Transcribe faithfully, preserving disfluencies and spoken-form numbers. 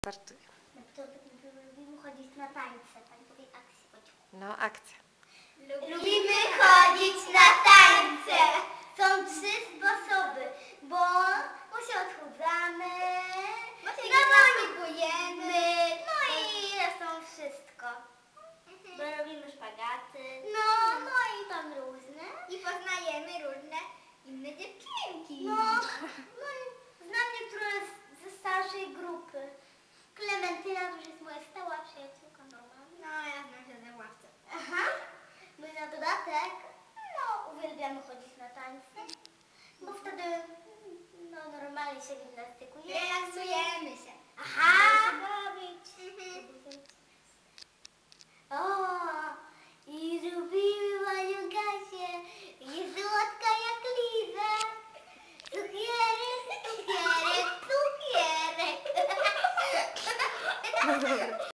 Startuj. Na początek lubimy chodzić na tańce. Pani powie akcję, chodź. No, akcja. Lubimy chodzić na tańce. Są trzy sposoby, bo, bo się odchudzamy, bo się manipujemy, no i zresztą wszystko. Bo robimy szpagaty. No, no i tam różne. I poznajemy różne inne dziewczynki. No, no i znam niektóre z- ze starszej grupy. Klementyna to już jest moja stała przyjaciółka normalna. No, ja znam się ze ławce. Aha. My na dodatek, no, uwielbiamy chodzić na tańce, bo wtedy, no, normalnie się gimnastykujemy. Relaksujemy się. Aha. Bawić. Mhm. O, i lubimy panią Kasię. Jest słodka jak lizak. Cukierek, cukierek, cukierek.